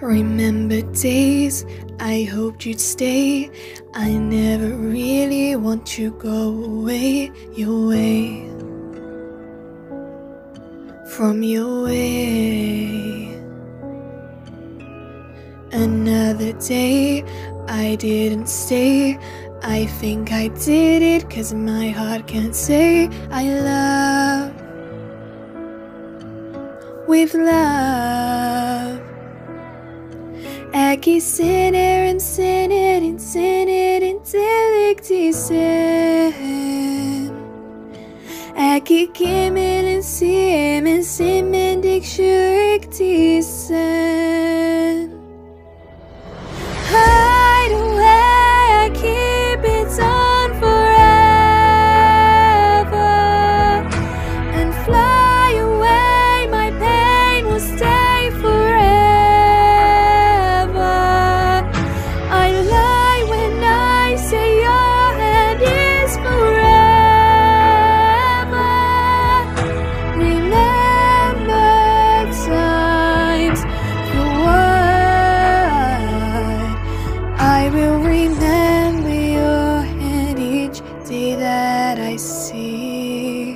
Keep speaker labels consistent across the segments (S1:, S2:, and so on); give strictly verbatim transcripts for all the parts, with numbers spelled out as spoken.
S1: Remember days I hoped you'd stay. I never really want to go away. Your way, from your way. Another day I didn't stay. I think I did it 'cause my heart can't say I love with love. Ekki sinner and sinner and sinner and delicti sin. Ekki kimin and sim and sim and dicturicti sin. Hide away, I keep it on forever. And fly away, my pain will stay forever. I lie when I say your hand is forever. Remember times for what? I will remember your hand each day that I see.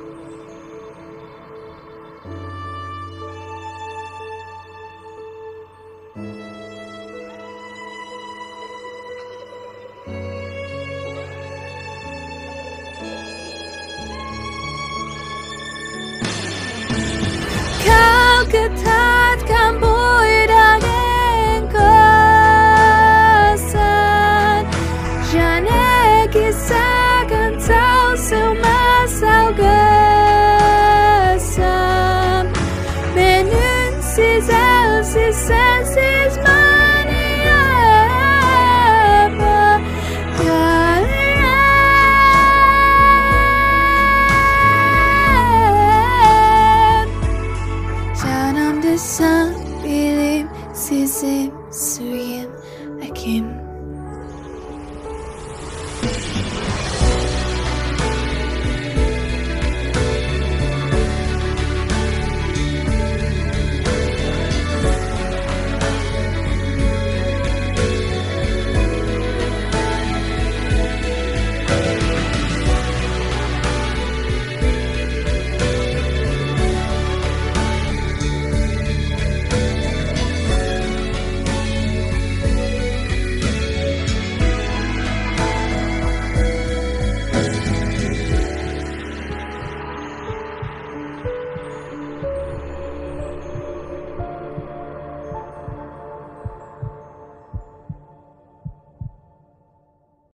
S1: Kau ketatkan buidagen kosan. Jangan kisahkan tahu semasal gesam. Menunsis elsis sensis mania apa kalian. Jangan desang bilim sizim suyim akim.